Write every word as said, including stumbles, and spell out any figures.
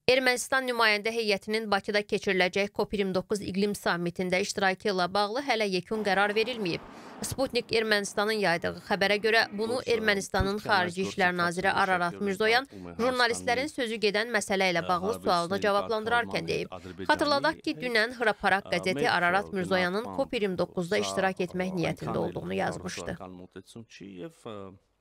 Ermənistan nümayəndə heyətinin Bakıda keçiriləcək COP iyirmi doqquz iqlim sammitində iştirakı ilə bağlı hələ yekun qərar verilməyib. Sputnik Ermənistanın yaydığı xəbərə görə bunu Ermənistanın Xarici İşlər Naziri Ararat Mirzoyan jurnalistlərin sözü gedən məsələ ilə bağlı sualını cavablandırarkən deyib. Xatırladaq ki, dünən Hraparak qəzeti Ararat Mirzoyanın COP iyirmi doqquzda iştirak etmək niyyətində olduğunu yazmışdı.